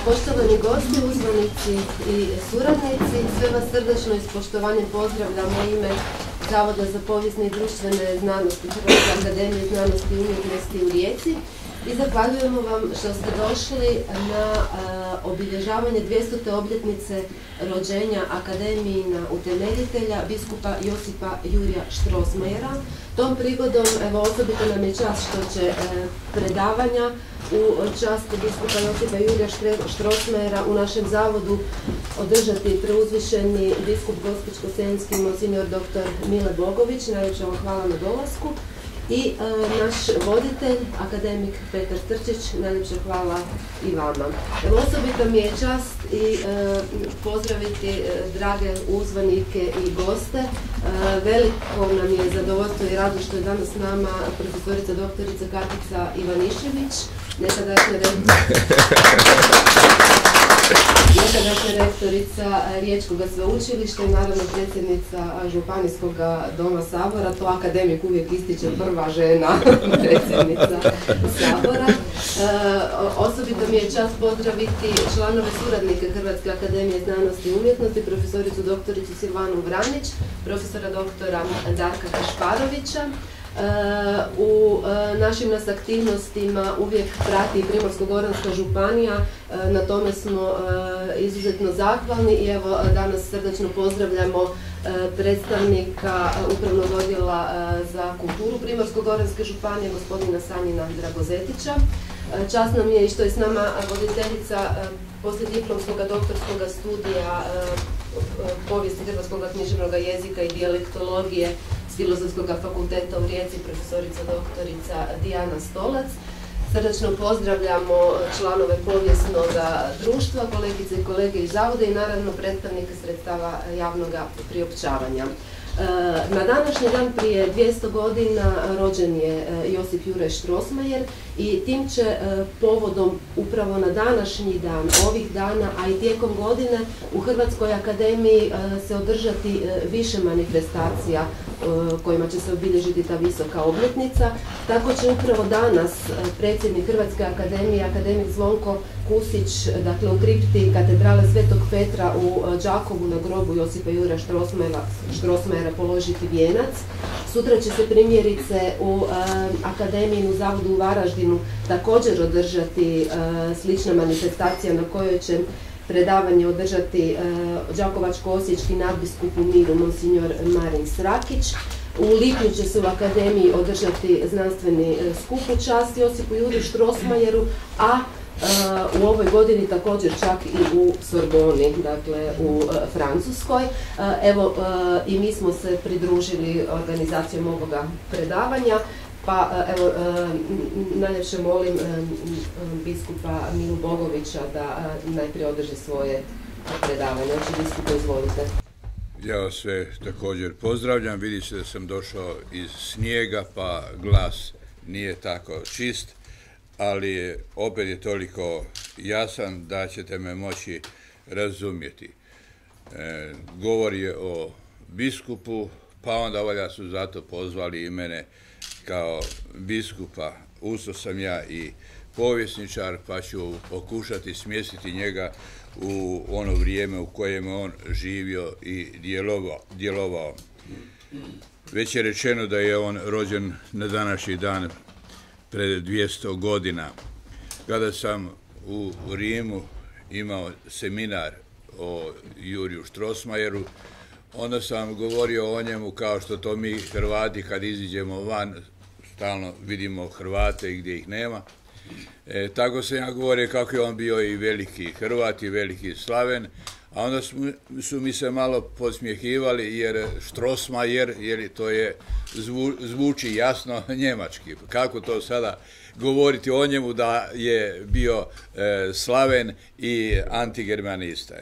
Poštovani gosti, uzvanici i suradnici, sve vas srdačno i s poštovanjem pozdravljam u ime Zavoda za povijesne i društvene znanosti Hrvatske akademije znanosti i umjetnosti u Rijeci i zahvaljujemo vam što ste došli na obilježavanje 200. obljetnice rođenja Akademijina utemeljitelja biskupa Josipa Jurja Strossmayera. Tom prigodom, evo, osobito nam je čast što će predavanja u čast biskupa Josipa Jurja Strossmayera u našem zavodu održati preuzvišeni biskup Gospićko-senjski monsignor dr. Mile Bogović. Najljepša vam hvala na dolasku. I naš voditelj, akademik Petar Trčić, najljepša hvala i vama. Evo, osobito mi je čast i pozdraviti drage uzvanike i goste. Veliko nam je zadovoljstvo i rado što je danas s nama profesorica doktorica Katica Ivanišević, nekadašnja rektorica Riječkog sveučilišta i naravno predsjednica Županijskog doma Sabora. To akademik uvijek ističe, prva žena predsjednica Sabora. Osobito mi je čast pozdraviti članove suradnike Hrvatske akademije znanosti i umjetnosti, profesoricu doktoricu Silvanu Vranić, profesora doktora Darka Kašparovića. U našim nas aktivnostima uvijek prati i Primorsko-goranska županija, na tome smo izuzetno zahvalni i evo danas srdačno pozdravljamo predstavnika Upravnog odjela za kulturu Primorsko-goranske županije, gospodina Sanjina Dragozetića. Čast nam je i što je s nama voditeljica poslijediplomskog doktorskog studija povijesti hrvatskog književnog jezika i dijalektologije s Filozofskog fakulteta u Rijeci, profesorica doktorica Dijana Stolac. Srdačno pozdravljamo članove povijesnog društva, kolegice i kolege iz zavoda i naravno predstavnike sredstava javnog priopćavanja. Na današnji dan prije 200 godina rođen je Josip Juraj Strossmayer i tim će povodom upravo na današnji dan, ovih dana, a i tijekom godine u Hrvatskoj akademiji se održati više manifestacija kojima će se obilježiti ta visoka obljetnica. Tako će upravo danas predsjednik Hrvatske akademije, akademik Zvonko Kusić, dakle u kripti katedrale Svetog Petra u Đakovu na grobu Josipa Jurja Strossmayera položiti vijenac. Sutra će se primjerice u akademijinu zavodu u Varaždinu također održati slična manifestacija na kojoj će predavanje održati đakovačko-osječki nadbiskup u miru monsignor Marin Srakić. U lipnju će se u akademiji održati znanstveni skup u čast Josipu Jurju Strossmayeru, a u ovoj godini također čak i u Sorboni, dakle u Francuskoj. Evo, i mi smo se pridružili organizacijom ovoga predavanja, pa evo, najljepše molim biskupa Milu Bogovića da najprije održi svoje predavanje. Znači, biskupa, izvolite. Ja vas sve također pozdravljam. Vidi se da sam došao iz snijega, pa glas nije tako čist, ali opet je toliko jasan da ćete me moći razumjeti. Govor je o biskupu, pa onda valjda su zato pozvali i mene kao biskupa. Usto sam ja i povjesničar, pa ću pokušati smjestiti njega u ono vrijeme u kojem on živio i djelovao. Već je rečeno da je on rođen na današnji dan pred 200 godina. Kada sam u Rimu imao seminar o Jurju Strossmayeru, onda sam govorio o njemu kao što to mi Hrvati kad iziđemo van stalno vidimo Hrvate i gdje ih nema. Tako sam ja govorio kako je on bio i veliki Hrvat i veliki Slaven, a onda su mi se malo podsmjehivali jer Strossmayer, jer to je zvuči jasno njemački. Kako to sada govoriti o njemu da je bio Slaven i antigermanista.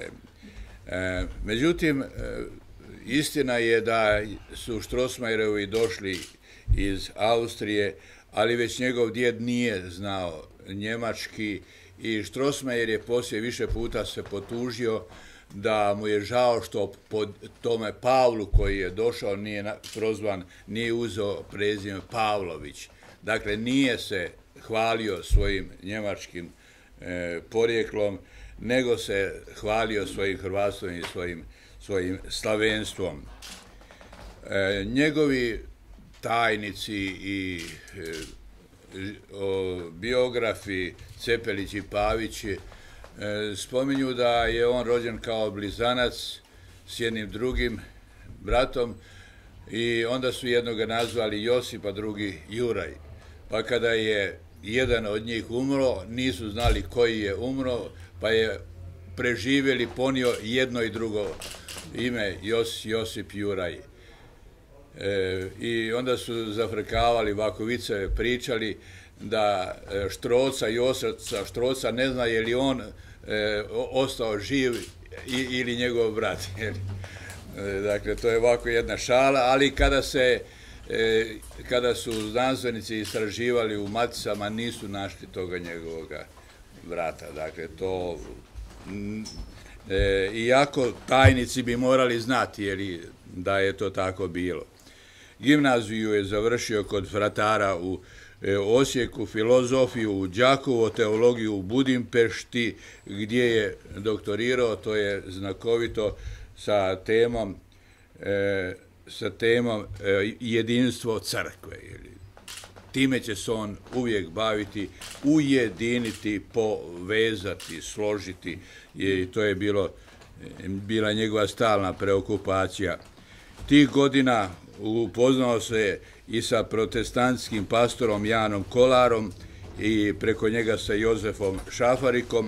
Međutim, istina je da su Strossmayerovi došli iz Austrije, ali već njegov djed nije znao njemački i Strossmayer je poslije više puta se potužio da mu je žao što po tome Pavlu koji je došao nije prozvan, nije uzeo prezime Pavlović. Dakle, nije se hvalio svojim njemačkim porijeklom, nego se hvalio svojim hrvatstvom i svojim slavenstvom. Njegovi tajnici i biografi Cepelić i Pavić spominju da je on rođen kao blizanac s jednim drugim bratom i onda su jednoga nazvali Josip, a drugi Juraj. Pa kada je jedan od njih umro, nisu znali koji je umro, pa je preživjeli ponio jedno i drugo ime, Josip Juraj. I onda su zafrkavali, ovako viceve pričali da Štroca, Josaca Štroca ne zna je li on ostao živ ili njegov brat. Dakle, to je ovako jedna šala, ali kada su znanstvenici istraživali u maticama, nisu našli toga njegovoga brata. Dakle, to, iako tajnici bi morali znati da je to tako bilo. Gimnaziju je završio kod fratara u Osijeku, filozofiju u Đakovu, teologiju u Budimpešti, gdje je doktorirao, to je znakovito, sa temom jedinstvo crkve. Time će se on uvijek baviti, ujediniti, povezati, složiti. I to je bila njegova stalna preokupacija. Tih godina upoznao se i sa protestantskim pastorom Janom Kolarom i preko njega sa Jozefom Šafarikom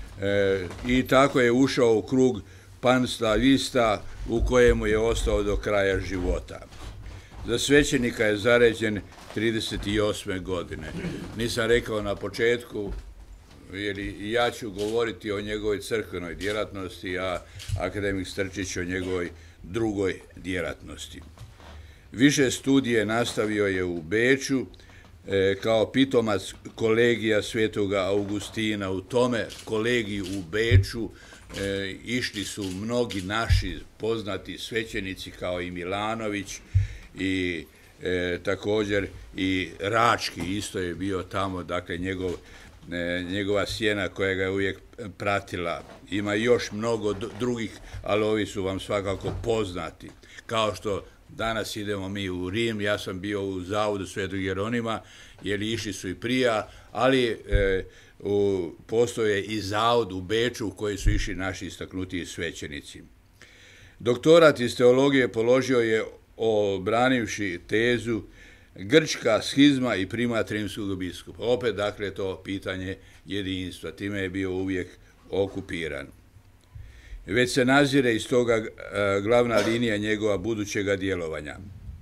i tako je ušao u krug panslavista u kojemu je ostao do kraja života. Za svećenika je zaređen 38. godine. Nisam rekao na početku, jer ja ću govoriti o njegovoj crkvenoj djelatnosti, a akademik Strčić o njegovoj drugoj djelatnosti. Više studije nastavio je u Beču kao pitomac kolegija Svetoga Augustina. U tome kolegiju u Beču išli su mnogi naši poznati svećenici kao i Milanović i također i Rački isto je bio tamo, dakle njegova sjena koja ga je uvijek pratila. Ima još mnogo drugih, ali ovi su vam svakako poznati. Kao što danas idemo mi u Rim, ja sam bio u zavodu Svetog Jeronima, jer išli su i prija, ali postoje i zavod u Beču u koji su išli naši istaknutiji svećenici. Doktorat iz teologije položio je obranivši tezu Grčka schizma i primat rimskog biskupa. Opet, dakle, to pitanje jedinstva. Time je bio uvijek okupiran. Već se nazire iz toga glavna linija njegova budućega djelovanja.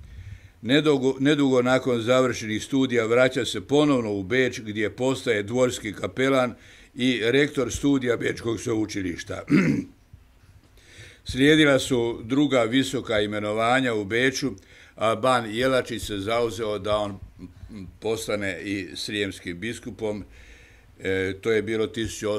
Nedugo nakon završenih studija vraća se ponovno u Beč gdje postaje dvorski kapelan i rektor studija Bečkog sveučilišta. Slijedila su druga visoka imenovanja u Beču, a ban Jelačić se zauzeo da on postane i srijemskim biskupom. To je bilo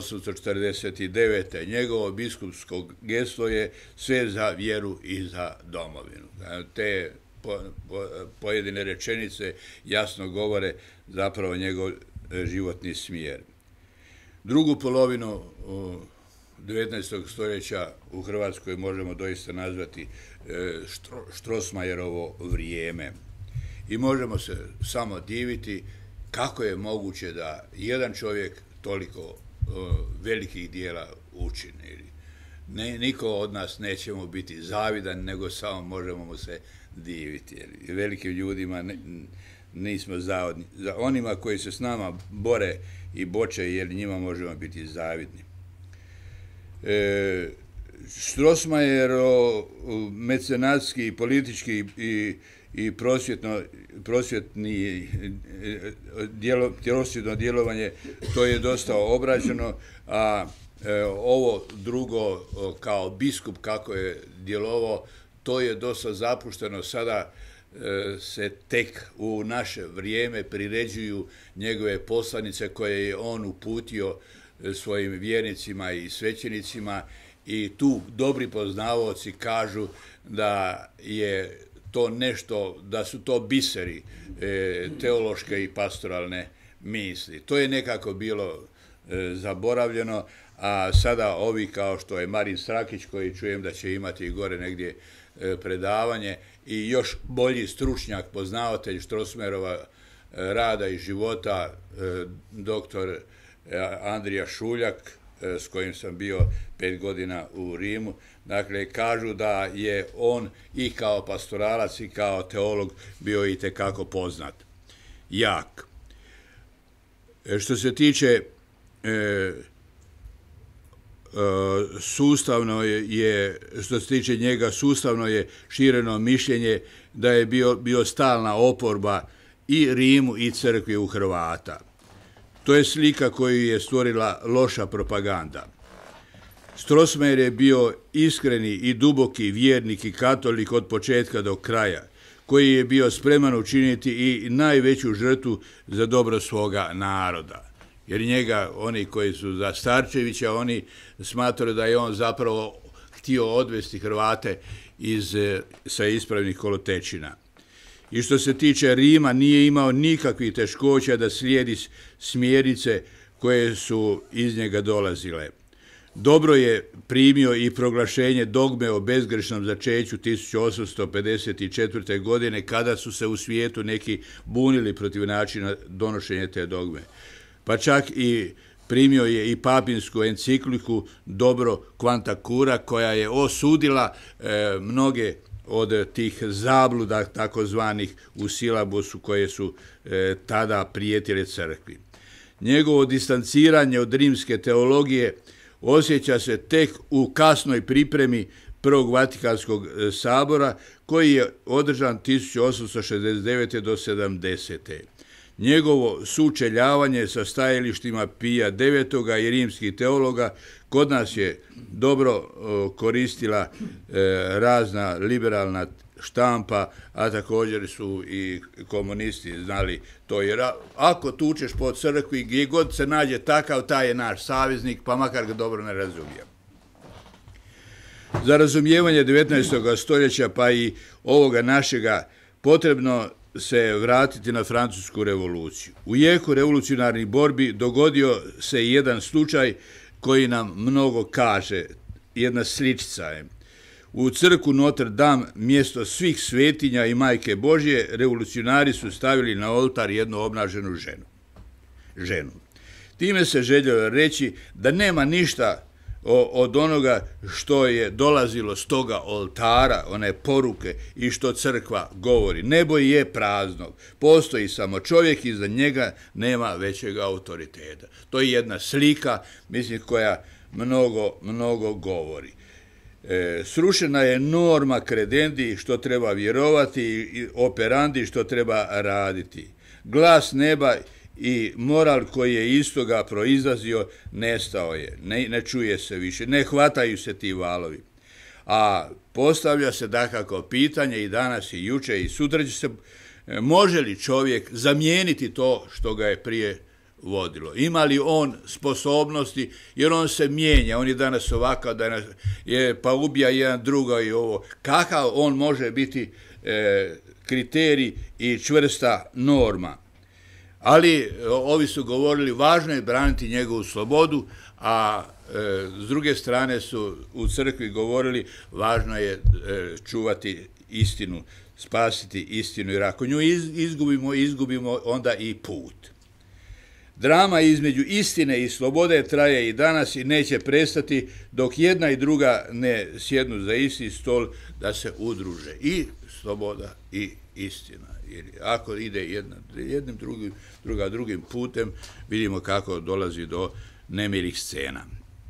1849. Njegovo biskupsko geslo je sve za vjeru i za domovinu. Te pojedine rečenice jasno govore zapravo njegov životni smjer. Drugu polovinu 19. stoljeća u Hrvatskoj možemo doista nazvati Strossmayerovo vrijeme. I možemo se samo diviti kako je moguće da jedan čovjek toliko velikih dijela učini. Niko od nas nećemo biti zavidan, nego samo možemo mu se diviti. Velikim ljudima nismo zavodni. Za onima koji se s nama bore i boče, jer njima možemo biti zavidni. Strossmayerov mecenatski, politički i prosvjetno djelovanje, to je dosta obrađeno, a ovo drugo kao biskup kako je djelovao, to je dosta zapušteno. Sada se tek u naše vrijeme priređuju njegove poslanice koje je on uputio svojim vjernicima i svećenicima i tu dobri poznavaoci kažu da je to nešto, da su to biseri teološke i pastoralne misli. To je nekako bilo zaboravljeno, a sada ovi kao što je Marin Strakić, koji čujem da će imati i gore negdje predavanje, i još bolji stručnjak, poznavatelj Strossmayerova rada i života, doktor Andrija Šuljak, s kojim sam bio 5 godina u Rimu. Dakle, kažu da je on i kao pastoralac i kao teolog bio itekako poznat. Jak. Što se tiče njega, sustavno je šireno mišljenje da je bio stalna oporba i Rimu i crkvi u Hrvata. To je slika koju je stvorila loša propaganda. Strossmayer je bio iskreni i duboki vjernik i katolik od početka do kraja, koji je bio spreman učiniti i najveću žrtvu za dobro svoga naroda. Jer njega, oni koji su za Starčevića, oni smatraju da je on zapravo htio odvesti Hrvate sa ispravnih kolotečina. I što se tiče Rima, nije imao nikakvih teškoća da slijedi smjernice koje su iz njega dolazile. Dobro je primio i proglašenje dogme o bezgrešnom začeću 1854. godine, kada su se u svijetu neki bunili protiv načina donošenja te dogme. Pa čak i primio je i papinsku encikliku Dobro Quanta Cura, koja je osudila mnoge od tih zabluda takozvanih u silabusu koje su tada prijetile crkvi. Njegovo distanciranje od rimske teologije osjeća se tek u kasnoj pripremi Prvog Vatikanskog sabora, koji je održan 1869. do 70. Njegovo sučeljavanje sa stajalištima Pija IX. I rimskih teologa kod nas je dobro koristila razna liberalna štampa, a također su i komunisti znali to, jer ako tučeš po crkvi, gdje god se nađe takav, taj je naš saveznik, pa makar ga dobro ne razumije. Za razumijevanje 19. stoljeća, pa i ovoga našega, potrebno se vratiti na Francusku revoluciju. U jeku revolucionarnih borbi dogodio se jedan slučaj koji nam mnogo kaže, jedna sličica je. U crkvu Notre Dame, mjesto svih svetinja i Majke Božje, revolucionari su stavili na oltar jednu obnaženu ženu. Time se željelo reći da nema ništa od onoga što je dolazilo s toga oltara, one poruke i što crkva govori. Nebo je prazno, postoji samo čovjek i za njega nema većeg autoriteta. To je jedna slika, mislim, koja mnogo govori. Srušena je norma credendi, što treba vjerovati, i operandi, što treba raditi. Glas neba i moral koji je iz toga proizlazio nestao je, ne čuje se više, ne hvataju se ti valovi. A postavlja se dakako pitanje i danas i juče i sutra će se, može li čovjek zamijeniti to što ga je prije vodilo? Ima li on sposobnosti, jer on se mijenja, on je danas ovakav, pa ubija jedan druga i ovo. Kakav on može biti kriterij i čvrsta norma? Ali ovi su govorili, važno je braniti njegovu slobodu, a s druge strane su u crkvi govorili, važno je čuvati istinu, spasiti istinu, jer ako nju izgubimo onda i put. Drama između istine i slobode traje i danas i neće prestati dok jedna i druga ne sjednu za isti stol da se udruže. I sloboda i istina. Jer ako ide jednim drugim putem, vidimo kako dolazi do nemilih scena.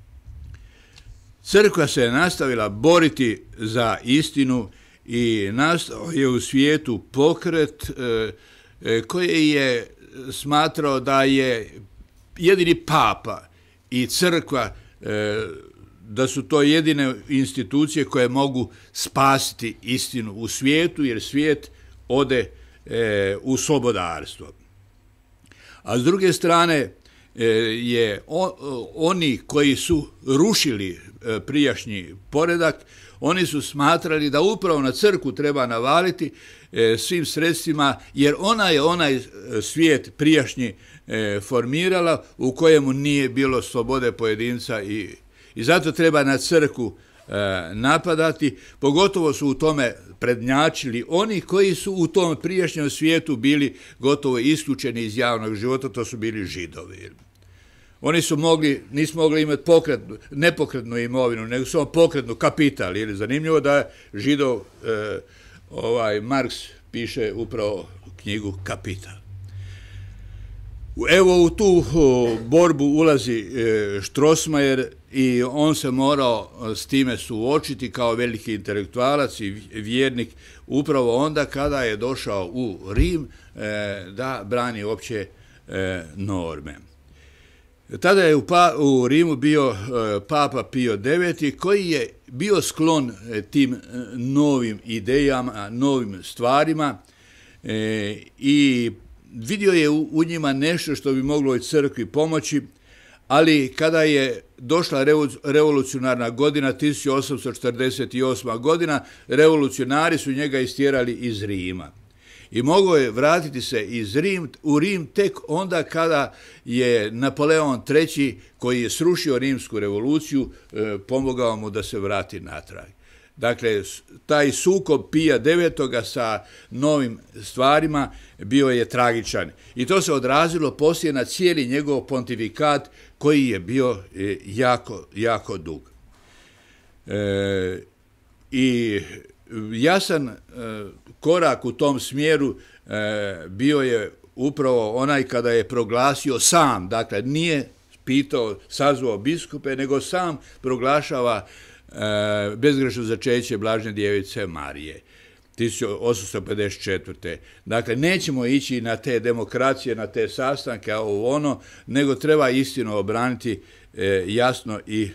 Crkva se je nastavila boriti za istinu i nastao je u svijetu pokret koji je smatrao da je jedini papa i crkva, da su to jedine institucije koje mogu spasiti istinu u svijetu, jer svijet ode u slobodarstvo. A s druge strane oni koji su rušili prijašnji poredak, Oni su smatrali da upravo na crkvu treba navaliti svim sredstvima, jer ona je onaj svijet prijašnji formirala u kojemu nije bilo slobode pojedinca i zato treba na crkvu napadati, pogotovo su u tome prednjačili oni koji su u tom prijašnjem svijetu bili gotovo isključeni iz javnog života, to su bili Židovi. Oni su nisu mogli imati nepokretnu imovinu, nego samo pokretnu kapital. Zanimljivo da Židov Marks piše upravo knjigu Kapital. Evo u tu borbu ulazi Strossmayer i on se morao s time suočiti kao veliki intelektualac i vjernik upravo onda kada je došao u Rim da brani opće norme. Tada je u Rimu bio Papa Pio IX koji je bio sklon tim novim idejama, novim stvarima i vidio je u njima nešto što bi moglo i crkvi pomoći, ali kada je došla revolucionarna godina, 1848. godina, revolucionari su njega istjerali iz Rima. I mogao je vratiti se u Rim tek onda kada je Napoleon III, koji je srušio rimsku revoluciju, pomogao mu da se vrati natrag. Dakle, taj sukob Pija IX sa novim stvarima bio je tragičan. I to se odrazilo poslije na cijeli njegov pontifikat koji je bio jako, jako dug. I jasan korak u tom smjeru bio je upravo onaj kada je proglasio sam, dakle nije pitao, sazvao biskupe, nego sam proglašava bezgrešno začeće Blažene djevice Marije 1854. Dakle, nećemo ići na te demokracije, na te sastanke, a ono, nego treba istinu obraniti jasno i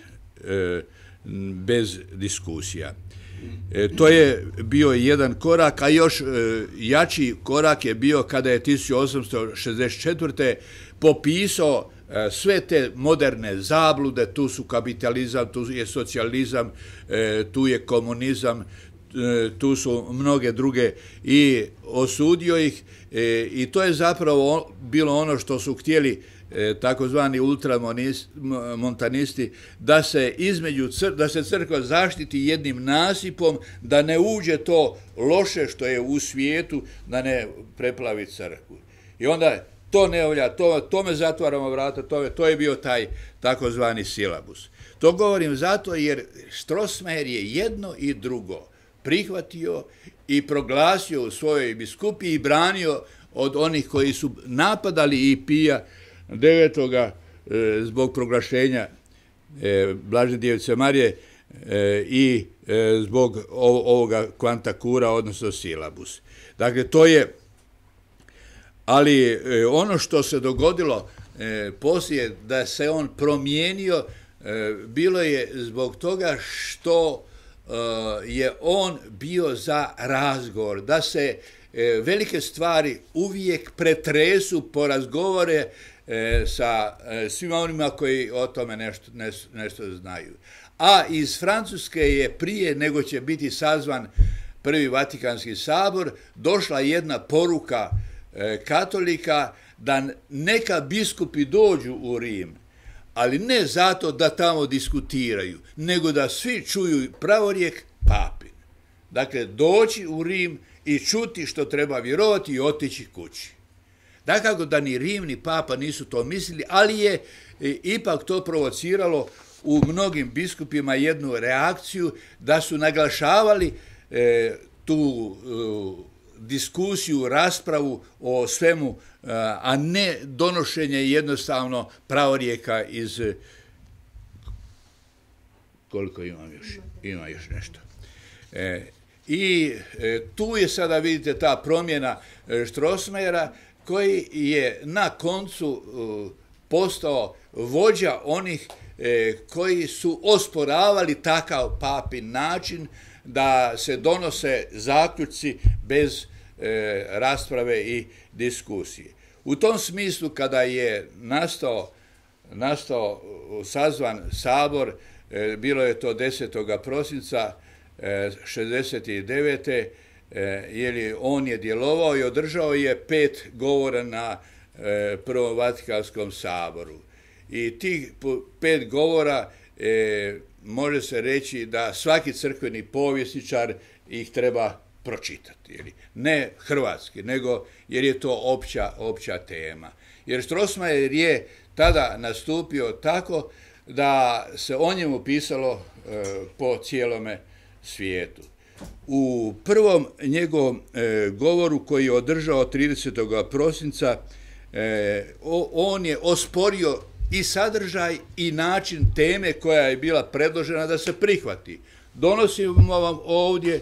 bez diskusija. To je bio jedan korak, a još jači korak je bio kada je 1864. popisao sve te moderne zablude, tu su kapitalizam, tu je socijalizam, tu je komunizam, tu su mnoge druge i osudio ih i to je zapravo bilo ono što su htjeli takozvani ultramontanisti, da se crkva zaštiti jednim nasipom, da ne uđe to loše što je u svijetu, da ne preplavi crkvu. I onda to ne volja, tome zatvaramo vrata, to je bio taj takozvani silabus. To govorim zato jer Strossmayer je jedno i drugo prihvatio i proglasio u svojoj biskupiji i branio od onih koji su napadali i Pija IX zbog proglašenja Blažene djevice Marije i zbog ovoga kvantakura, odnosno silabus. Dakle, to je, ali ono što se dogodilo poslije da se on promijenio, bilo je zbog toga što je on bio za razgovor, da se velike stvari uvijek pretresu, porazgovore sa svima onima koji o tome nešto znaju. A iz Francuske je prije nego će biti sazvan Prvi Vatikanski sabor došla jedna poruka katolika da neka biskupi dođu u Rim, ali ne zato da tamo diskutiraju, nego da svi čuju pravorijek papin. Dakle, doći u Rim i čuti što treba vjerovati i otići kući. Dakako da ni Rim ni papa nisu to mislili, ali je ipak to provociralo u mnogim biskupima jednu reakciju da su naglašavali tu diskusiju, raspravu o svemu, a ne donošenje jednostavno pravorijeka iz... Koliko imam još? Ima još nešto. I tu je sada, vidite, ta promjena Strossmayera koji je na koncu postao vođa onih koji su osporavali takav papin način da se donose zaključci bez rasprave i diskusije. U tom smislu, kada je nastao sazvan sabor, bilo je to 10. prosinca 69. Jer on je djelovao i održao je 5 govora na Prvom Vatikanskom saboru. I tih 5 govora može se reći da svaki crkveni povjesničar ih treba pročitati. Ne hrvatski, nego jer je to opća tema. Jer Strossmayer je tada nastupio tako da se o njemu pisalo po cijelome svijetu. U prvom njegovom govoru koji je održao 30. prosinca, on je osporio i sadržaj i način teme koja je bila predložena da se prihvati. Donosimo vam ovdje,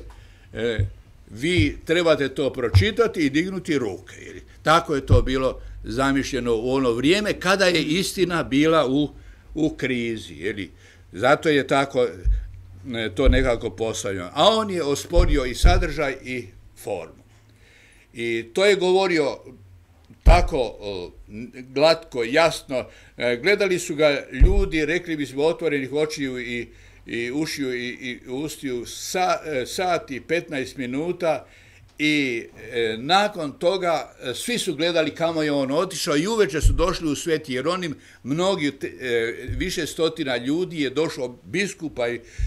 vi trebate to pročitati i dignuti ruke. Tako je to bilo zamišljeno u ono vrijeme kada je istina bila u krizi. Zato je tako to nekako postavljeno. A on je osporio i sadržaj i formu. I to je govorio tako glatko, jasno. Gledali su ga ljudi, rekli bismo, otvorenih očiju i ušiju i ustiju sat i 15 minuta i nakon toga svi su gledali kamo je on otišao i uveče su došli u Sveti Jeronim, mnogi, više stotina ljudi je došlo biskupa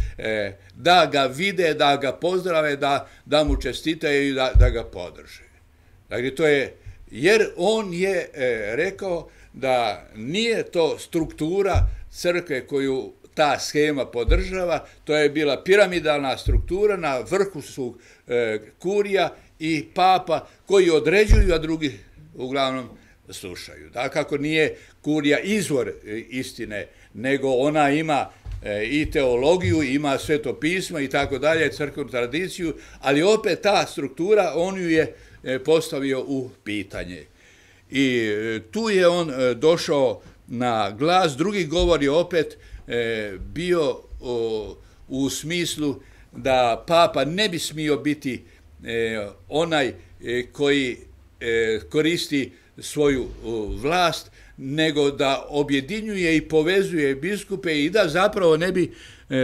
da ga vide, da ga pozdrave, da mu čestitaju i da ga podrže. Dakle, to je, jer on je rekao da nije to struktura crkve koju ta schema podržava, to je bila piramidalna struktura, na vrhu su kurija i papa koji određuju, a drugi uglavnom slušaju. Dakako nije kurija izvor istine, nego ona ima i teologiju, ima sveto pismo i tako dalje, crkvenu tradiciju, ali opet ta struktura, on ju je postavio u pitanje. I tu je on došao na glas. Drugi govor je opet bio u smislu da papa ne bi smio biti onaj koji koristi svoju vlast, nego da objedinjuje i povezuje biskupe i da zapravo ne bi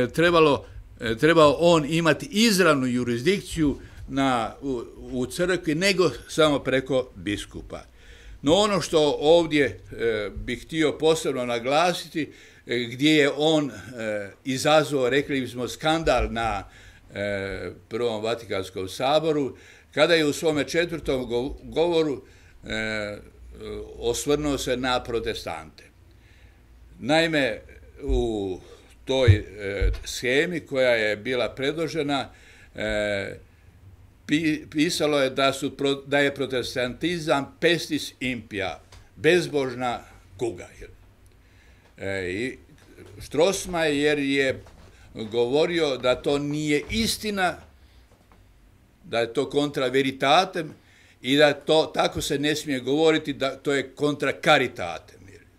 trebao on imati izravnu jurisdikciju u crkvi, nego samo preko biskupa. No ono što ovdje bih htio posebno naglasiti, gdje je on izazvao, rekli bismo, skandal na Prvom Vatikanskom saboru, kada je u svome 4. govoru osvrnuo se na protestante. Naime, u toj shemi koja je bila predložena, pisalo je da je protestantizam pestis impia, bezbožna kuga. I Strossmayer je govorio da to nije istina, da je to kontra veritatem i da to tako se ne smije govoriti, da to je kontra caritatem.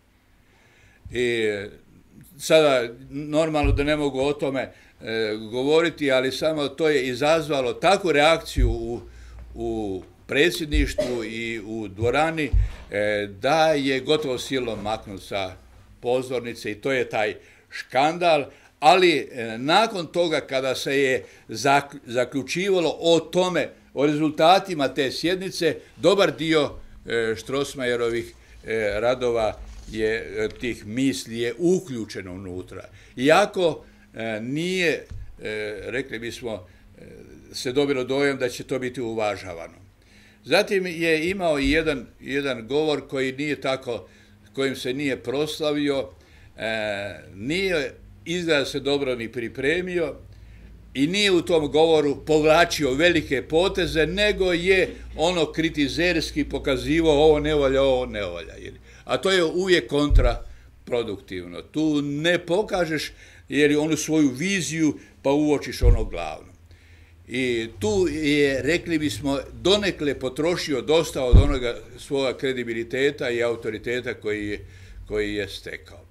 I sada normalno da ne mogu o tome govoriti, ali samo to je izazvalo takvu reakciju u predsjedništvu i u dvorani da je gotovo silom maknut sa pozornice i to je taj škandal. Ali nakon toga kada se je zaključivalo o tome, o rezultatima te sjednice, dobar dio Strossmayerovih radova tih misli je uključeno unutra. Iako nije, rekli bismo, se dobilo dojam da će to biti uvažavano. Zatim je imao i jedan govor koji nije tako, kojim se nije proslavio, nije izgleda se dobro ni pripremio i nije u tom govoru povlačio velike poteze, nego je ono kritizerski pokazivao ovo ne valja, ovo ne valja. A to je uvijek kontraproduktivno. Tu ne pokažeš jer je onu svoju viziju pa uočiš ono glavno. I tu je, rekli bismo, donekle potrošio dosta od onoga svoga kredibiliteta i autoriteta koji je stekao.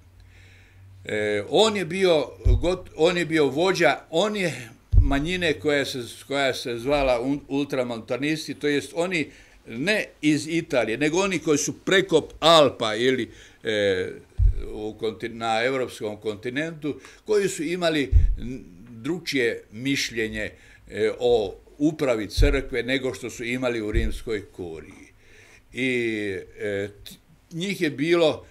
On je bio vođa one manjine koja se zvala ultramontanisti, to jest oni ne iz Italije, nego oni koji su preko Alpa ili na europskom kontinentu, koji su imali drukčije mišljenje o upravi crkve nego što su imali u rimskoj kuriji. I njih je bilo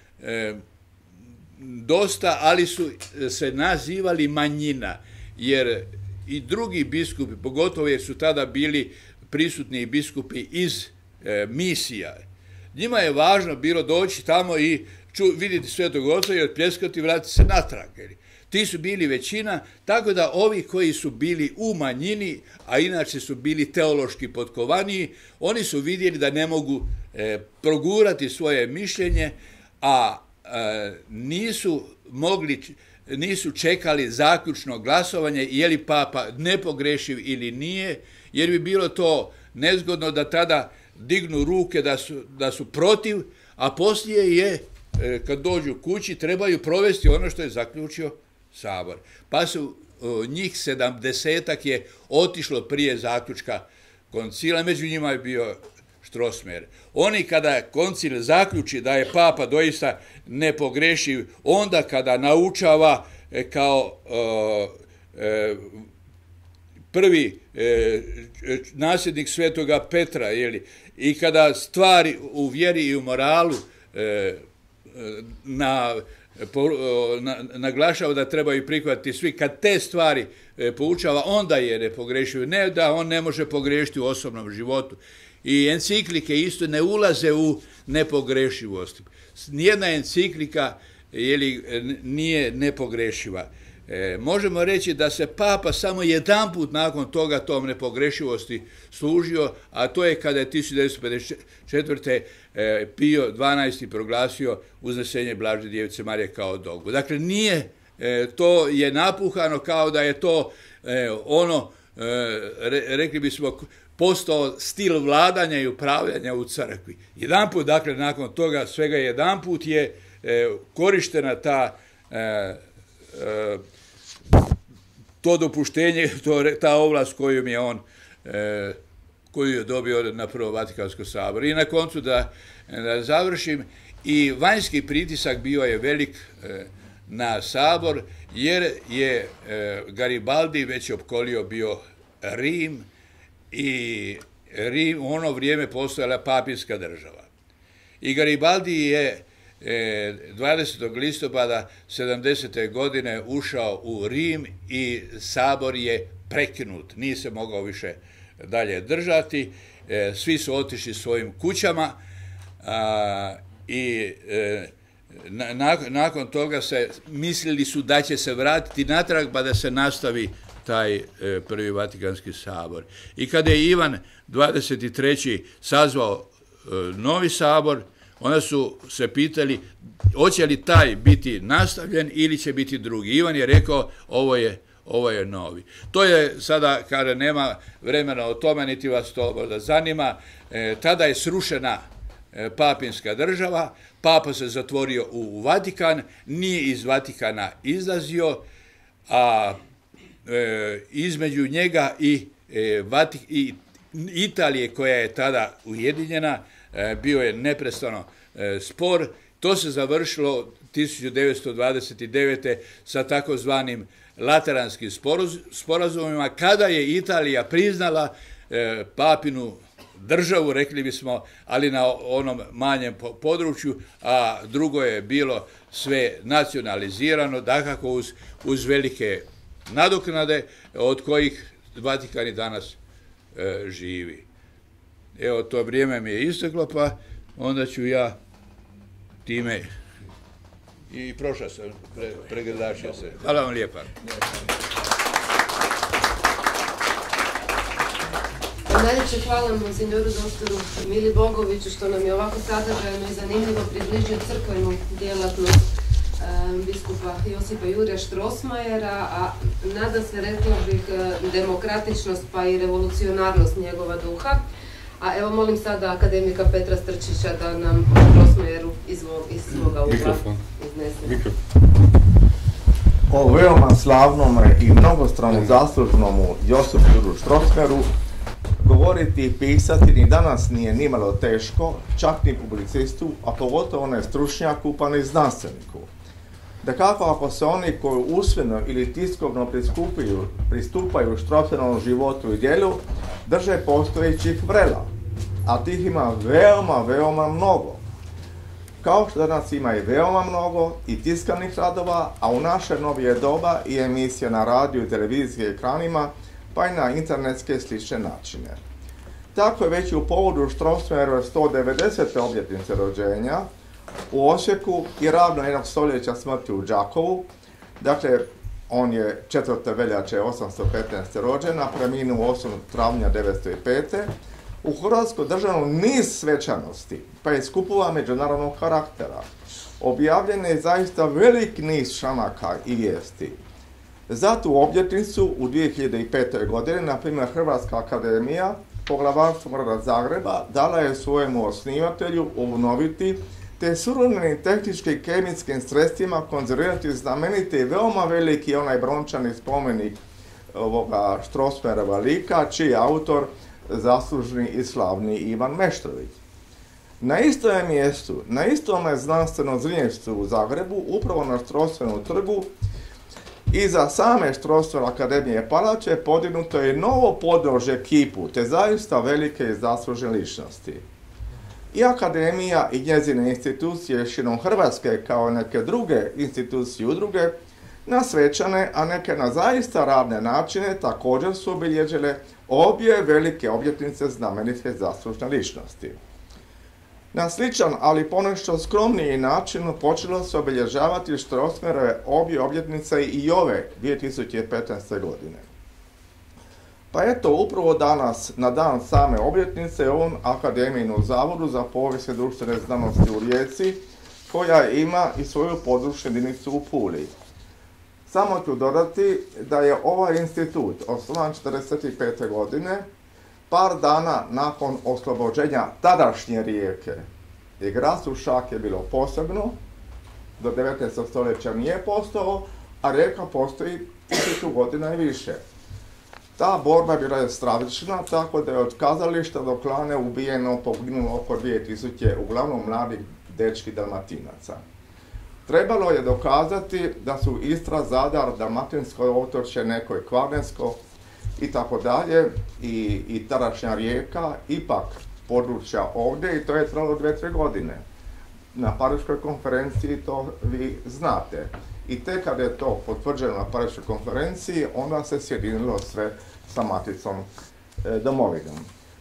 dosta, ali su se nazivali manjina, jer i drugi biskupi, pogotovo jer su tada bili prisutni biskupi iz misija, njima je važno bilo doći tamo i vidjeti Svetog Oca i otpljeskati i vratiti se natrag. Ti su bili većina, tako da ovi koji su bili u manjini, a inače su bili teološki potkovaniji, oni su vidjeli da ne mogu progurati svoje mišljenje, a nisu čekali zaključno glasovanje je li papa nepogrešiv ili nije, jer bi bilo to nezgodno da tada dignu ruke da su protiv, a poslije je, kad dođu kući, trebaju provesti ono što je zaključio sabor. Pa su njih 70-ak je otišlo prije zaključka koncila, među njima je bio Strossmayer. Oni kada koncil zaključi da je papa doista nepogrešiv, onda kada naučava kao prvi nasljednik Svetoga Petra, i kada stvari u vjeri i u moralu naglašava da trebaju prihvatiti svi, kad te stvari poučava, onda je nepogrešiv. Ne da on ne može pogrešiti u osobnom životu. I enciklike isto ne ulaze u nepogrešivost. Nijedna enciklika nije nepogrešiva. Možemo reći da se papa samo jedanput nakon toga tom nepogrešivosti služio, a to je kada je 1954. Pio XII. Proglasio uznesenje Blažene Djevice Marije kao dogmu. Dakle, nije, to je napuhano kao da je to rekli bismo, postao stil vladanja i upravljanja u crkvi. Jedanput, dakle, nakon toga svega jedanput je korištena to dopuštenje, ta ovlast koju je dobio na Prvom Vatikanskom saboru. I na koncu da završim, i vanjski pritisak bio je velik na sabor, jer je Garibaldi već opkolio bio Rim, i u ono vrijeme postojala papinska država. I Garibaldi je 20. listopada 70. godine ušao u Rim i sabor je prekinut, nije se mogao više dalje držati, svi su otišli svojim kućama i nakon toga mislili su da će se vratiti natrag pa da se nastavi taj Prvi Vatikanski sabor. I kada je Ivan 23. sazvao novi sabor, onda su se pitali hoće li taj biti nastavljen ili će biti drugi. Ivan je rekao ovo je novi. To je sada, kada nema vremena o tome, niti vas to možda zanima, tada je srušena papinska država, papa se zatvorio u Vatikan, nije iz Vatikana izlazio, a između njega i Italije, koja je tada ujedinjena, bio je neprestano spor. To se završilo 1929. sa takozvanim Lateranskim sporazumima, kada je Italija priznala papinu državu, rekli bismo, ali na onom manjem području, a drugo je bilo sve nacionalizirano, dakako uz velike nadoknade, od kojih Vatikan i danas živi. Evo, to vrijeme mi je isteklo, pa onda ću ja time i prošao sam, pregledačio se. Hvala vam lijepa. Najljepše hvala monsignoru doktoru Mili Bogoviću što nam je ovako sadržajno i zanimljivo približio crkvenu djelatnost biskupa Josipa Jurija Strossmayera, a nadam se, rekla bih, demokratičnost pa i revolucionarnost njegova duha. A evo, molim sada akademika Petra Strčića da nam o Strossmayeru iz svoga ugla iznese. O veoma slavnom i mnogostrano zaslužnom Josipu Juru Strossmayeru govoriti i pisati ni danas nije nimalo teško, čak ni publicistu, a pogotovo ne stručnjaku pa ni znanstveniku. da kako ako se oni koji usmeno ili tiskovno pristupaju Strossmayerovom životu i djelu, drže postojećih vrela, a tih ima veoma, veoma mnogo. Kao što danas ima i veoma mnogo i tiskanih radova, a u naše novije doba i emisija na radiju i televizijskim ekranima, pa i na internetske slične načine. Tako je već u povodu Strossmayerove 190. obljetnice rođenja u Osijeku i ravno jednog stoljeća smrti u Đakovu, dakle on je 4. veljače 815. rođen, a preminuo 8. travnja 905. u Hrvatskoj držano niz svečanosti, pa i skupova međunarodnog karaktera. Objavljen je zaista velik niz članaka i vijesti. Za tu obljetnicu u 2005. godine, na primjer, Hrvatska akademija poglavarstvo grada Zagreba dala je svojemu osnivatelju obnoviti te suvremenim tehničkim i kemijskim sredstvima konzervirati znameniti i veoma veliki onaj brončani spomenik ovoga Strossmayerova lika, čiji je autor zaslužni i slavni Ivan Meštrović. Na istom mjestu, na istome znanstvenom zrinjevstvu u Zagrebu, upravo na Strossmayerovom trgu, iza same Strossmayerove akademije palače podignuto je novo podnožje kipu, te zaista velike i zaslužne ličnosti. I akademija i njezine institucije širom Hrvatske, kao neke druge institucije i udruge, na svečane, a neke na zaista radne načine, također su obilježile obje velike obljetnice znamenite zaslužne ličnosti. Na sličan, ali ponešto skromniji način počelo se obilježavati Strossmayerove obje obljetnice i ove 2015. godine. Pa eto, upravo danas, na dan same obljetnice, on Akademijinu zavodu za povijest i društvene znanosti u Rijeci, koja ima i svoju područnu jedinicu u Puli. Samo ću dodati da je ovaj institut osnovan 1945. godine, par dana nakon oslobođenja tadašnje Rijeke. I grad Sušak je bilo posebno, do 19. stoljeća nije postao, a Rijeka postoji 1000 godina i više. Ta borba bila je stravična, tako da je od kazališta do klane ubijeno, poginulo oko 2000, uglavnom mladih dečki Dalmatinaca. Trebalo je dokazati da su Istra, Zadar, Dalmatinsko otočje, neko i Kvarnersko i tako dalje, i tadašnja Rijeka, ipak područja ovdje, i to je trajalo 2-3 godine. Na Pariškoj konferenciji to vi znate. I tek kada je to potvrđeno na Pariškoj konferenciji, onda se sjedinilo sve sa maticom domovinom.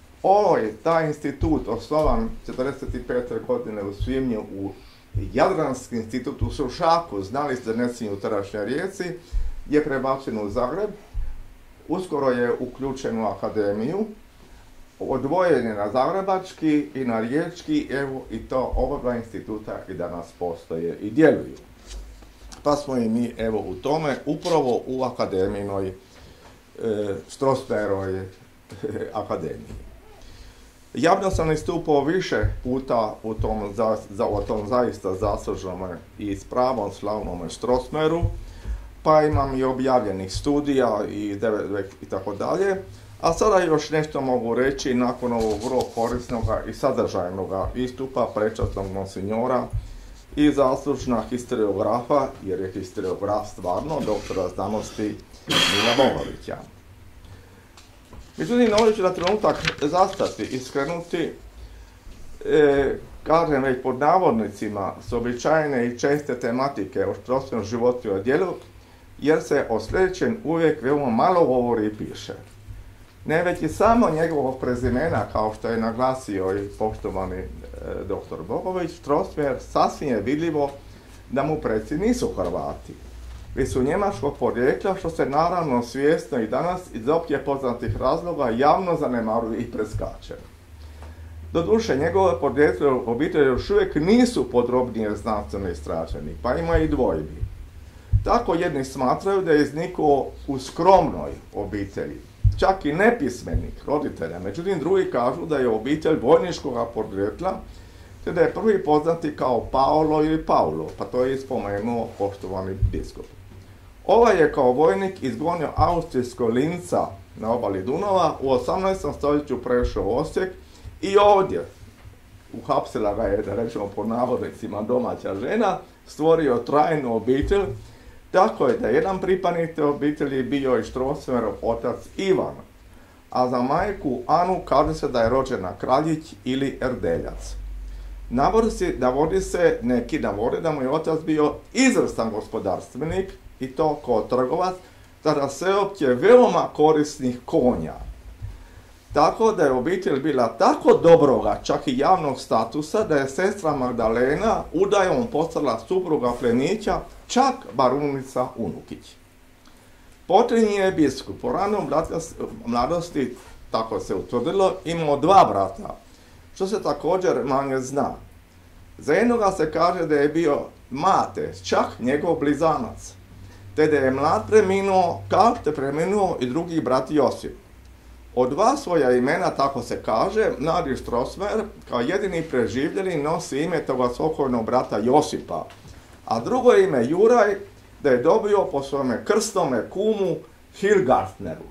Taj institut osnovan 1945. godine u svibnju u Jadranski institut u Sušaku, znali ste Nesinju u tadašnjoj Rijeci, je prebačen u Zagreb, uskoro je uključen u akademiju, odvojen je na zagrebački i na riječki, evo i to oba dva instituta i danas postoje i djeluju. Pa smo i mi evo u tome, upravo u akademijnoj Strossmayerovoj akademiji. Javno sam istupao više puta u tom zaista zaslužnom i s pravom slavnom Strossmayeru, pa imam i objavljenih studija i tako dalje, a sada još nešto mogu reći nakon ovog vrlo korisnog i sadržajnog istupa prečasnog monsinjora i zaslužna historiografa, jer je historiograf stvarno, doktora znanosti Mila Bogovića. Međutim, ovdje ću na trenutak zastati i skrenuti, kažem već pod navodnicima, s običajne i česte tematike o Strossmayerovom životu i djelu, jer se o sljedećem uvijek veoma malo govori i piše. Ne već i samo njegovog prezimena, kao što je naglasio i poštovani dr. Bogović, Strossmayer sasvim je vidljivo da mu preci nisu Hrvati, već su njemačkog porijekla, što se naravno svjesno i danas iz opće poznatih razloga javno zanemaruje i preskače. Doduše, njegove porijekle obitelji još uvijek nisu podrobnije znanstveno istraženi, pa ima i dvojbi. Tako jedni smatraju da je iznikao u skromnoj obitelji, čak i nepismenih roditelja, međutim drugi kažu da je obitelj vojničkog podrijetla, te da je prvi poznati kao Paolo ili Paulo, pa to je ispomenuo poštovani biskup. Ovaj je kao vojnik izgonio austrijskog Linca na obali Dunava, u 18. stoljeću prešao Osijek i ovdje, uhapsila ga je, da rečemo po navodnicima, domaća žena, stvorio trajnu obitelj, tako je da jedan pripadnik te obitelji bio i Strossmayerov otac Ivan, a za majku Anu kaže se da je rođena Kraljić ili Erdeljac. Navodi se, neki navode da mu je otac bio izvrstan gospodarstvenik i to kao trgovac, tada sveopće veoma korisnih konja. Tako da je obitelj bila tako dobroga, čak i javnog statusa, da je sestra Magdalena udajom postala supruga plemića, čak barunica Unukić. Potonji je biskup po ranoj mladosti, tako se utvrdilo, imao 2 brata, što se također manje zna. Za jednoga se kaže da je bio Mate, čak njegov blizanac, te da je mlad preminuo, kao te preminuo i drugi brat Josip. Od 2 svoja imena, tako se kaže, mladi Strossmayer kao jedini preživljeni nosi ime toga pokojnog brata Josipa, a drugo ime Juraj da je dobio po svome krstnome kumu Hilgartneru.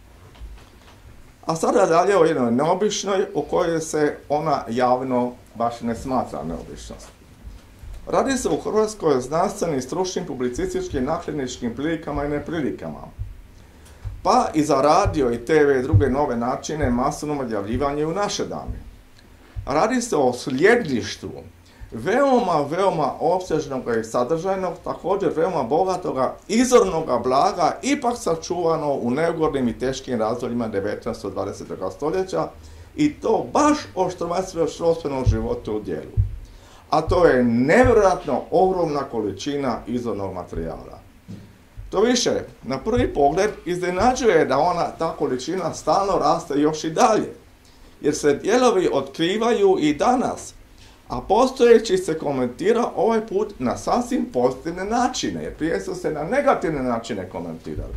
A sada dalje o jednoj neobičnoj, o kojoj se ona javno baš ne smatra neobičnost. Radi se u Hrvatskoj o znanstvenim, stručnim, publicističkim, nakladničkim prilikama i neprilikama, pa i za radio i TV i druge nove načine masovnom odjavljivanje u naše dane. Radi se o sljedništvu, veoma opsežnog i sadržajnog, također veoma bogatoga, izvornoga blaga, ipak sačuvano u neugodnim i teškim razdobljima 19. 20. stoljeća i to baš o Strossmayerovom životu u djelu. A to je nevjerojatno ogromna količina izvornog materijala. To više, na prvi pogled iznenađuje da ta količina stalno raste još i dalje, jer se dijelovi otkrivaju i danas, a postojeći se komentira ovaj put na sasvim pozitivne načine, jer prije su se na negativne načine komentirali.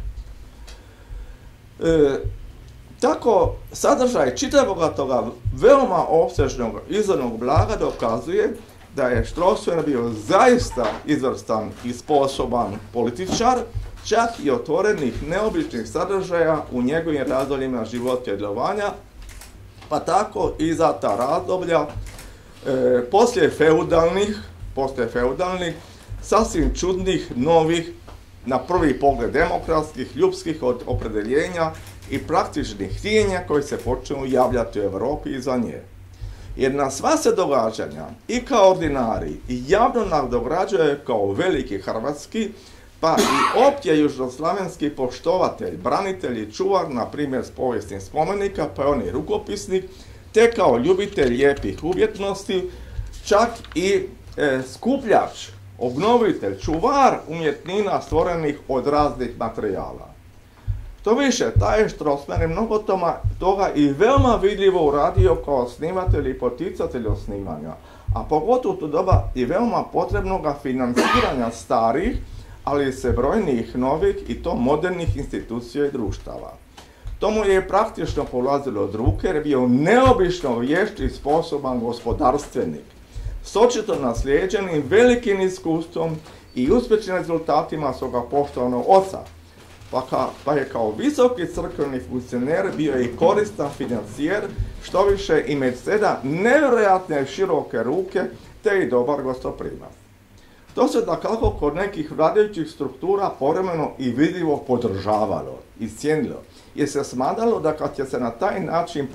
Tako, sadržaj čitavoga toga veoma opsežnog izvornog blaga dokazuje da je Strossmayer bio zaista izvrstan i sposoban političar, čak i otvorenih neobičnih sadržaja u njegovim razdobljima života i djelovanja, pa tako i za ta razdoblja poslije feudalnih, sasvim čudnih, novih, na prvi pogled demokratskih, ljubskih opredeljenja i praktičnih htijenja koji se počnu javljati u Europi i za nje. Jer na sva se događanja i kao ordinari i javno nadograđuje kao veliki hrvatski, pa i opće južnoslavenski poštovatelj, branitelj i čuvar, na primjer s povijesnih spomenika, pa i on i rukopisnik, te kao ljubitelj lijepih umjetnosti, čak i skupljač, obnovitelj, čuvar umjetnina stvorenih od raznih materijala. To više, taj je Strossmayer mnogo toga i veoma vidljivo uradio kao snimatelj i poticatelj snimanja, a pogotovo u to doba i veoma potrebnoga financiranja starih, ali se brojnih novih i to modernih institucija i društava. To mu je praktično polazilo od ruke jer je bio neobično vješt i sposoban gospodarstvenik, s očito naslijeđenim velikim iskustvom i uspješnim rezultatima svoga poštovanog oca, pa je kao visoki crkveni funkcioner bio i koristan financijer, što više i mecena nevjerojatne široke ruke, te i dobar gostoprimac. To se dakako kod nekih vladajućih struktura povremeno i vidljivo podržavalo i cijenilo, jer se smatralo da kad će se na taj način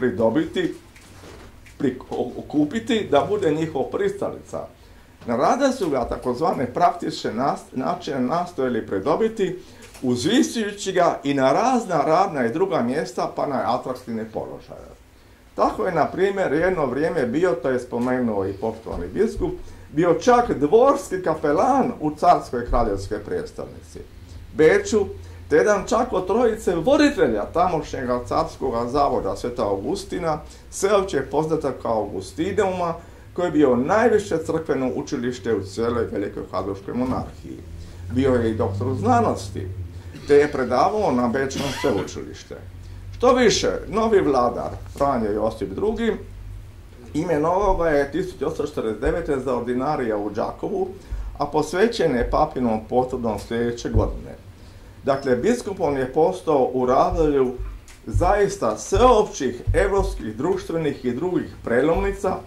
okupiti, da bude njihov pristalica. Na rade su ga takozvane praktične načine nastojali pridobiti, uzvisujući ga i na razna radna i druga mjesta, pa na atraktivne položaje. Tako je, na primjer, jedno vrijeme bio, to je spomenuo i poštovani biskup, bio čak dvorski kapelan u carskoj kraljevskoj prijestolnici, Beču, te jedan čak od trojice voditelja tamošnjega carskog zavoda Sveta Augustina, sveopće poznata kao Augustineuma, koji je bio najviše crkveno učilište u cijeloj velikoj Habsburškoj monarhiji. Bio je i doktor znanosti, te je predavao na Bečkom sveučilište. Što više, novi vladar, Franjo Josip II, imenovao ga je 1849. za ordinarija u Đakovu, a posvećen je papinom potvrdom sljedeće godine. Dakle, biskupom je postao u razdoblju zaista sveopćih evropskih, društvenih i drugih prelomnica,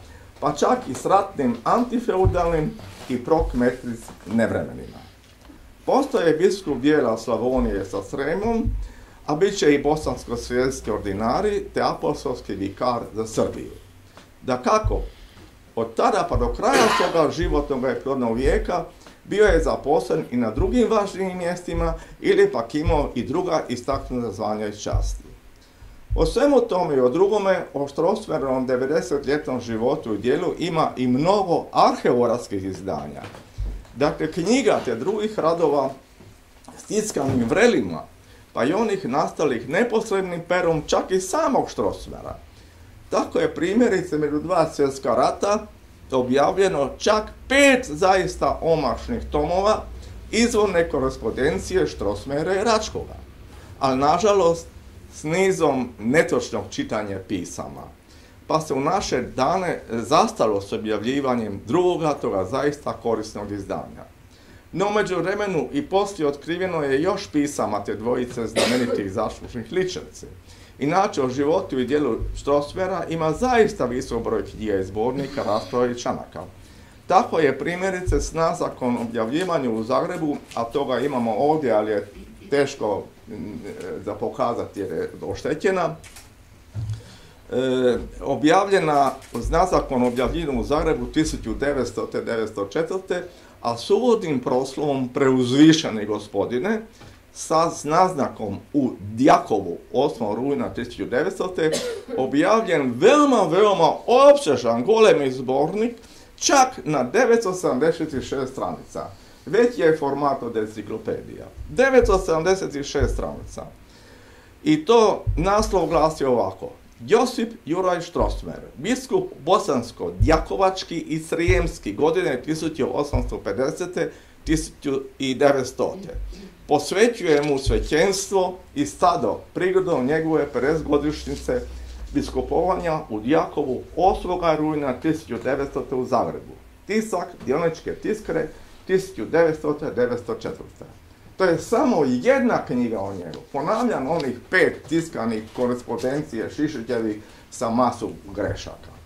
pa čak i s ratnim antifeudalnim i prokmetrijskim nevremenima. Postoje biskup dijela Slavonije sa Sremom, a bit će i bosansko-svjetski ordinari te apostolski vikar za Srbiju. Dakako, od tada pa do kraja svoga životnog i plodnog vijeka bio je zaposlen i na drugim važnijim mjestima ili pak imao i druga istaknuta zvanja i časti. O svemu tome i o drugome, o Strossmayerovom 90-ljetnom životu i djelu ima i mnogo arheografskih izdanja. Dakle, knjiga te drugih radova s tiskanim vrelima, pa i onih nastalih neposrednim perom čak i samog Strossmayera. Tako je primjerice među 2 svjetska rata objavljeno čak 5 zaista omašnih tomova izvorne korespondencije Strossmayera i Račkoga, ali nažalost s nizom netočnog čitanja pisama, pa se u naše dane zastalo s objavljivanjem drugoga toga zaista korisnog izdanja. No, među vremenu i poslije otkriveno je još pisama te dvojice znamenitih zaslužnih ličarci. Inače, o životu i djelu Strossmayera ima zaista visok broj knjiga i zbornika, rasprava i članaka. Tako je primjerice s naznakom objavljivanju u Zagrebu, a toga imamo ovdje, ali je teško za pokazati jer je oštećena, objavljena s naznakom objavljivanju u Zagrebu 1900-1904. a s uvodnim proslovom Preuzvišeni gospodine, sa naznakom u Djakovu 8. rujna 1900. objavljen veoma opsežan golemi zbornik, čak na 976 stranica. Već je format od enciklopedija. 976 stranica. I to naslov glasi ovako: Josip Juraj Strossmayer, biskup bosansko-djakovački i srijemski, godine 1850-1900. Posvećuje mu svećenstvo i stado prigodom njegove 50-godišnjice biskupovanja u Djakovu 8. rujna 1900. u Zagrebu. Tisak Dioničke tiskare 1900-1904. To je samo jedna knjiga o njegu. Ponavljam onih 5 tiskanih korespondencije Šišićevih sa masu grešaka.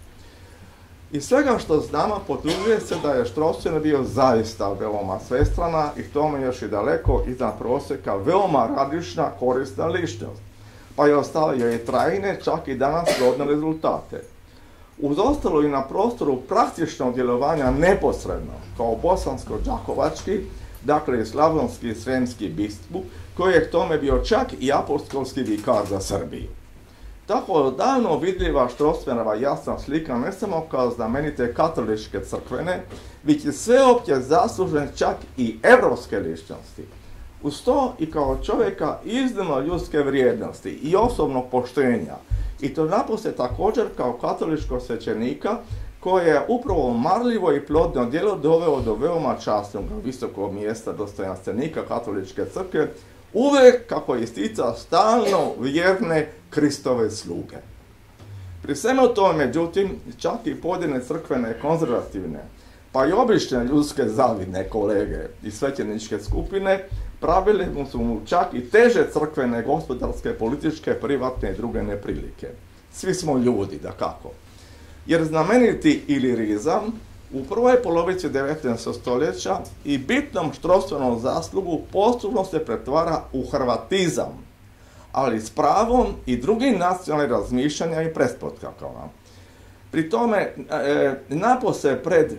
Iz svega što znamo potvrđuje se da je Strossmayer bio zaista veoma svestrana i tome još i daleko iznad prosjeka veoma radišna, korisna ličnost, pa je ostavio i trajne, čak i danas plodne rezultate. Uz ostalo i na prostoru praktičnog djelovanja neposredno, kao bosansko-đakovački, dakle i slavonski i sremski biskup, koji je k tome bio čak i apostolski vikar za Srbiju. Tako davno vidljiva Strossmayerova jasna slika ne samo kao znamenite katoličke crkvene, već i sveopće zaslužene čak i evropske ličnosti. Uz to i kao čovjeka iznimno ljudske vrijednosti i osobnog poštenja, i to napose također kao katoličkog svećenika, koje je upravo marljivo i plodno djelo doveo do veoma časnog visokog mjesta dostojanstvenika katoličke crkve, uvijek, kako je isticao, stalno vjerne Kristove sluge. Pri svemu tome, međutim, čak i pojedine crkvene konzervativne, pa i obične ljudske zavidne kolege i svećeničke skupine pravili su mu čak i teže crkvene, gospodarske, političke, privatne i druge neprilike. Svi smo ljudi, dakako. Jer znameniti ilirizam u prvoj polovici 19. stoljeća i bitnom Strossmayerovom zaslugu postupno se pretvara u hrvatizam, ali s pravom i drugim nacionalnim razmišljanja i pretpostavkama. Pri tome, napose pred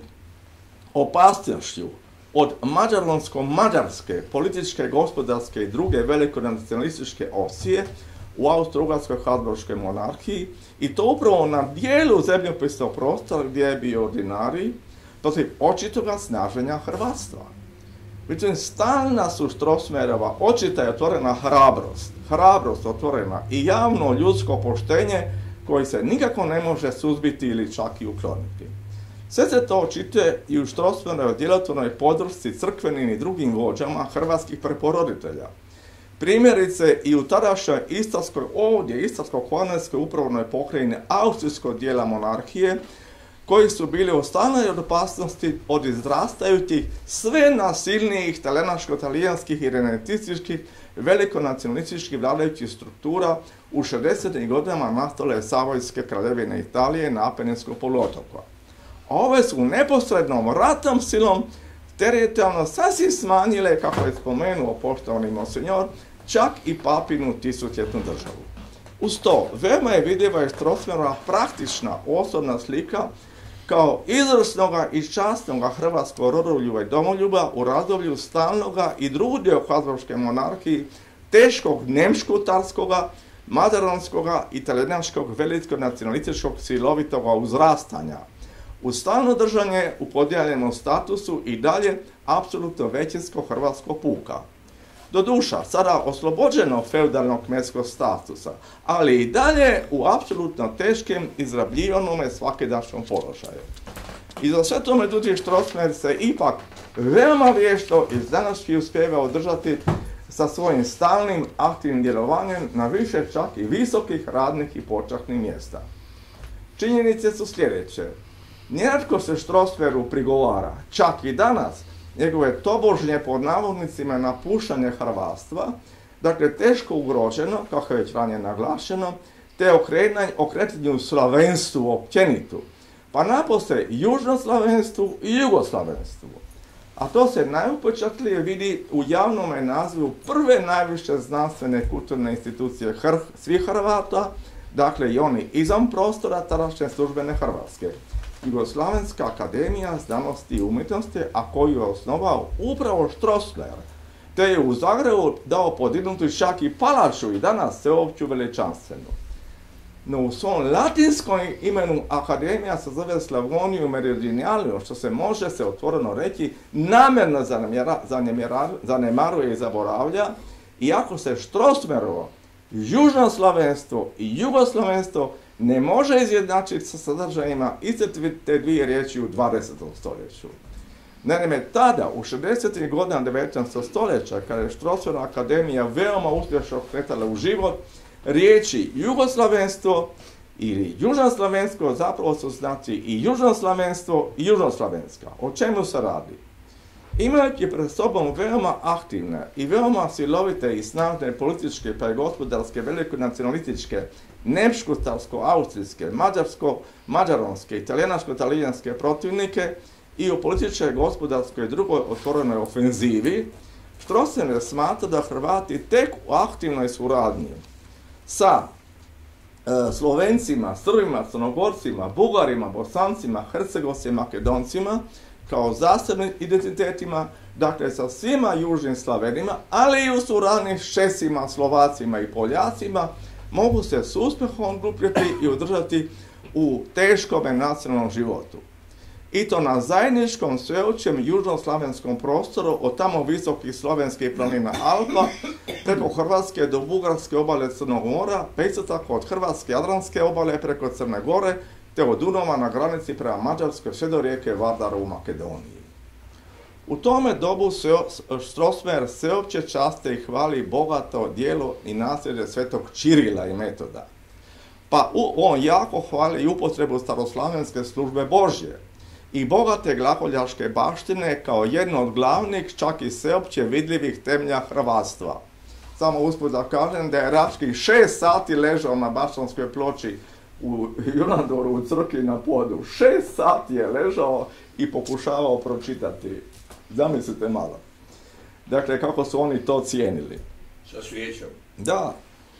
opasnošću od mađarsko-mađarske, političke, gospodarske i druge velikonacionalističke opcije u Austro-Ugarskoj Habsburškoj monarhiji, i to upravo na dijelu zemljopisnog prostora gdje je bio ordinarij, protiv očitoga snaženja hrvatstva. Međutim, stalna su Strossmayerova očita i otvorena hrabrost otvorena i javno ljudsko poštenje koji se nikako ne može suzbiti ili čak i ukloniti. Sve se to očituje i u Strossmayerovoj djelotvornoj podršci crkvenim i drugim vođama hrvatskih preporoditelja. Primjerice i u tadašnjoj istarskoj, ovdje istarsko-kvarnerskoj upravnoj pokrajini austrijskog dijela monarhije, koji su bili u stalnoj opasnosti od izrastajućih sve nasilnijih talijanskih i renatističkih velikonacionalističkih vladajućih struktura u 60. godinama nastale Savojske kraljevine Italije na Apeninskom poluotoku. a ove su neposrednom ratnom silom teritorijalno sasvim smanjile, kako je spomenuo poštovani monsinjor, čak i papinu tisućljetnu državu. Uz to, veoma je vidljiva i Strossmayerova praktična osobna slika kao izvrsnoga i časnoga hrvatskog rodoljuba i domoljuba u razdoblju stalnoga i drugdje u Habsburške monarhiji, teškog njemškutarskoga, mađaronskoga i talijanskog velikog nacionalističkog silovitoga uzrastanja, uz stalno držanje u podijeljenom statusu i dalje apsolutno većinsko hrvatsko puka. Doduša, sada oslobođeno feudalnog kmetskog statusa, ali i dalje u apsolutno teškem izrabljivanome svakidašnjem položaju. I za sve to, međutim, Strossmayer se ipak veoma vješto i znanošćki uspijeva održati sa svojim stalnim aktivnim djelovanjem na više čak i visokih radnih i počasnih mjesta. Činjenice su sljedeće. Nerijetko se Strossmayeru prigovara, čak i danas, njegove tobožnje pod navodnicima napuštanje hrvatstva, dakle teško ugroženo, kako je već ranije naglašeno, te okretanju slavenstvu općenitu, pa napose južnoslavenstvu i jugoslavenstvu. A to se najupečatlije vidi u javnom nazivu prve najviše znanstvene kulturne institucije svih Hrvata, dakle i oni izvan prostora tadašnje službene Hrvatske. Jugoslavenska akademija znanosti i umjetnosti, a koju je osnovao upravo Strossmayer, te je u Zagrebu dao podignuti čak i palaču i danas sveopću veličanstvenu. No u svom latinskom imenu akademija se zove Slavoniju Meridionaliju, što se može se otvoreno reći namjerno zanemaruje i zaboravlja, iako se Strossmayerovo južnoslavenstvo i jugoslavenstvo ne može izjednačiti sa sadržajima iste te dvije riječi u 20. stoljeću. Naime, tada, u 60. godina 19. stoljeća, kada je Strossmayerova akademija veoma uspješno kretala u život, riječi jugoslavenstvo ili južnoslavensko zapravo su znači i južnoslavenstvo i južnoslavenska. O čemu se radi? Imajući pred sobom veoma aktivne i veoma silovite i snažne političke pa i gospodarske velikonacionalističke nemškutarsko-austrijske, mađaronske i talijansko-talijanske protivnike i u političkoj, gospodarskoj i drugoj otvorenoj ofenzivi, Strossmayer smatra da Hrvati tek u aktivnoj suradnji sa Slovencima, Srbima, Crnogorcima, Bugarima, Bosancima, Hercegovcima, Makedoncima, kao zasebnim identitetima, dakle sa svima južnim Slavenima, ali i u suradnji s Česima, Slovacima i Poljacima, mogu se s uspjehom grupiti i održati u teškom nacionalnom životu. I to na zajedničkom sveopćem južnoslavenskom prostoru od tamo visokih slovenskih planina Alpa, preko Hrvatske do Bugarske obale Crnog mora, pa isto tako od Hrvatske Jadranske obale preko Crne Gore, te od Dunava na granici prema Mađarskoj sve do rijeke Vardara u Makedoniji. U tome dobu Strossmayer sveopće časti i hvali bogato djelo i nasljeđe svetog Čirila i Metoda. Pa on jako hvali i upotrebu staroslavenske službe Božje i bogate glagoljaške baštine kao jedno od glavnih, čak i sveopće vidljivih temelja hrvatstva. Samo usput da kažem da je Rački 6 sati ležao na Bašćanskoj ploči u Junadoru u crkvi na podu. 6 sati je ležao i pokušavao pročitati. Zamislite malo. Dakle, kako su oni to cijenili. Sa svijećom. Da.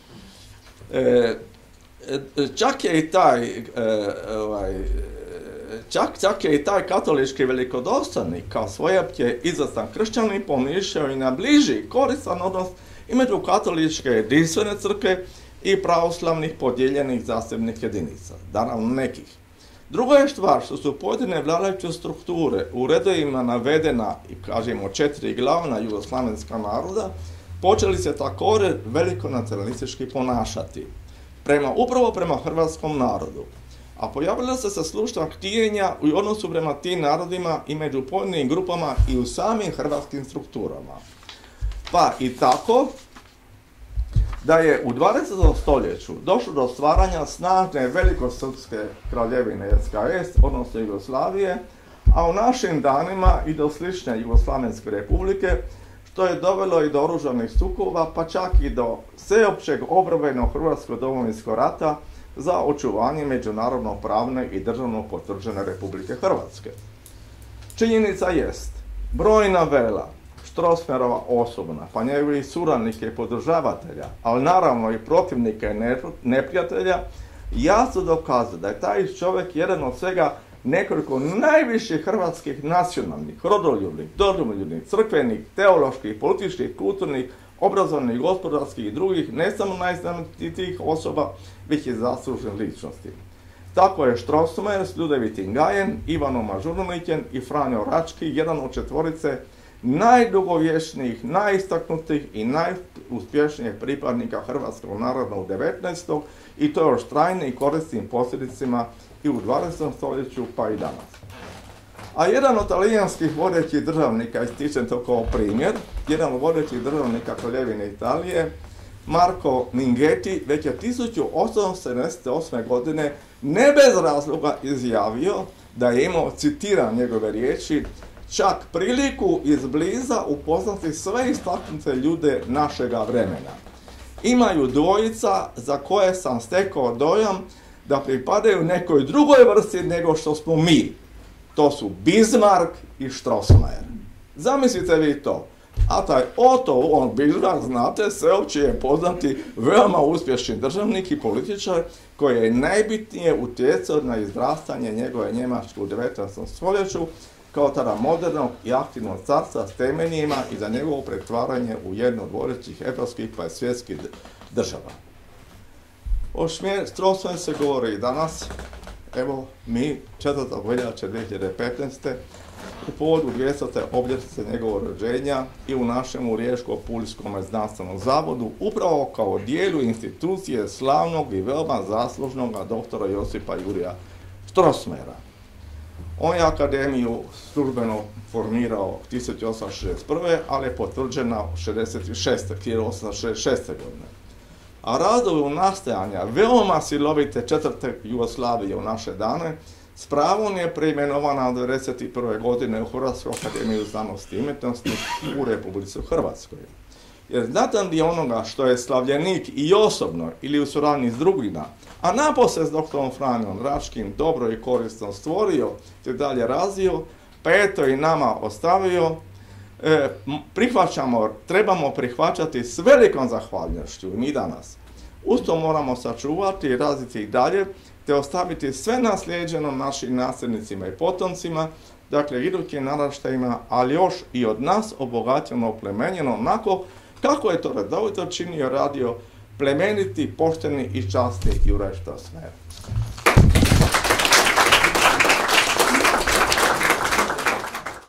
Čak je i taj katolički velikodostanik kao svojapće izvrstan kršćanin pomišljao i na bliži koristan odnos između katoličke jedinstvene crkve i pravoslavnih podijeljenih zasebnih jedinica, naravno nekih. Druga je stvar što su pojedine vladajuće strukture u redovima navedena, i kažemo 4 glavna jugoslavenska naroda, počeli se također veliko nacionalistički ponašati, upravo prema hrvatskom narodu. A pojavila se slušna htijenja u odnosu prema tim narodima i među pojedinim grupama i u samim hrvatskim strukturama. Pa i tako da je u 20. stoljeću došlo do stvaranja snažne velikosrpske kraljevine SKS, odnosno Jugoslavije, a u našim danima i do slične Jugoslavenske republike, što je dovelo i do oružanih sukoba, pa čak i do sveopćeg obrambenog hrvatskog domovinskog rata, za očuvanje međunarodno pravne i državno potvrđene Republike Hrvatske. Činjenica jest, brojna vela Strossmayerova osobna, pa njegovi suradnike i podržavatelja, ali naravno i protivnika i neprijatelja, jasno dokazuje da je taj čovjek jedan od svega nekoliko najviših hrvatskih nacionalnih, rodoljubnih, domoljubnih, crkvenih, teoloških, političkih, kulturnih, obrazovnih, gospodarskih i drugih, ne samo najznačajnijih osoba, već i zaslužnih ličnosti. Tako je Strossmayer s Ljudevitim Gajem, Ivanom Mažuranićem i Franjo Rački jedan od četvorice najdugovječnijih, najistaknutih i najuspješnijih pripadnika hrvatskog naroda u 19. i to još trajnim i korisnim posljedicama i u 20. stoljeću pa i danas. A jedan od talijanskih vodećih državnika, ističem to kao primjer, jedan od vodećih državnika Kraljevine Italije, Marco Minghetti, već je 1878. godine ne bez razloga izjavio da je imao, citiram njegove riječi, čak priliku izbliza upoznati sve istaknute ljude našega vremena. Imaju dvojica za koje sam stekao dojam da pripadaju nekoj drugoj vrsti nego što smo mi. To su Bismarck i Strossmayer. Zamislite vi to. A taj Otto Bismarck, znate, sveopće je poznati veoma uspješni državnik i političar koji je najbitnije utjecao na izrastanje njegove Njemačke u 19. stoljeću kao tada modernog i aktivnog carstva s temeljima i za njegovo pretvaranje u jednu od vodećih evropskih pa i svjetskih država. O Strossmayeru se govori i danas. Evo, mi 4. veljače 2015. u povodu 200. obljetnice njegovog rođenja i u našemu Riječko-Pulskom znanstvenom zavodu upravo kao dijelu institucije slavnog i veoma zaslužnog doktora Josipa Jurija Strossmayera. On je akademiju službeno formirao 1861. ali je potvrđena 1866. godine. A razdoblju nastajanja veoma silovite 4. Jugoslavije u naše dane s pravom je preimenovana od 1991. godine u Hrvatsku akademiju znanosti i umjetnosti u Republici Hrvatskoj. Jer znatan dio onoga što je slavljenik i osobno ili u suradnji s drugima, a napose s doktorom Franjom Račkim dobro i korisno stvorio te dalje razvio, pa eto i nama ostavio, trebamo prihvaćati s velikom zahvalnošću i mi danas. Uz to moramo sačuvati i razviti ih dalje, te ostaviti sve naslijeđeno našim nasljednicima i potomcima, dakle idućim naraštajima, ali još i od nas obogaćeno, oplemenjeno onako kako je to redovito činio, radio plemeniti, pošteni i časni Juraj Strossmayer.